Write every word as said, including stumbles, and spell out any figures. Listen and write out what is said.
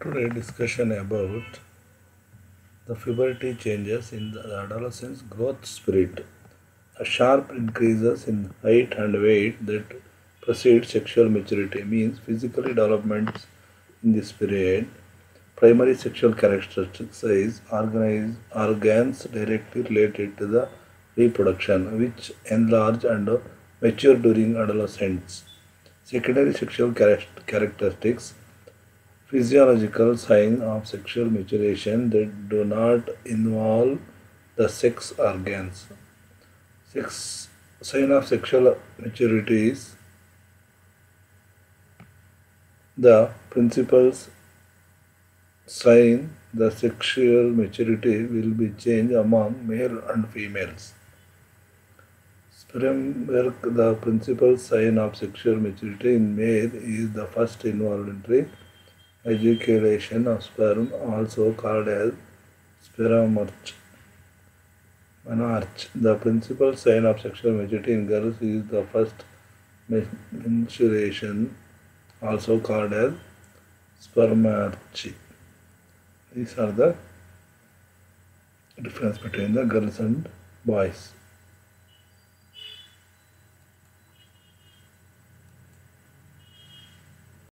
Today discussion about the puberty changes in the adolescent's growth spirit. A sharp increases in height and weight that precedes sexual maturity means physical developments in this period. Primary sexual characteristics is organize, organs directly related to the reproduction, which enlarge and mature during adolescence. Secondary sexual charac- characteristics physiological signs of sexual maturation that do not involve the sex organs. Sex sign of sexual maturity is the principles sign the sexual maturity will be changed among male and females. Sperm work, the principal sign of sexual maturity in male is the first involuntary ejaculation of sperm, also called as spermarch. Menarche. The principal sign of sexual maturity in girls is the first menstruation, also called as spermarchy. These are the difference between the girls and boys.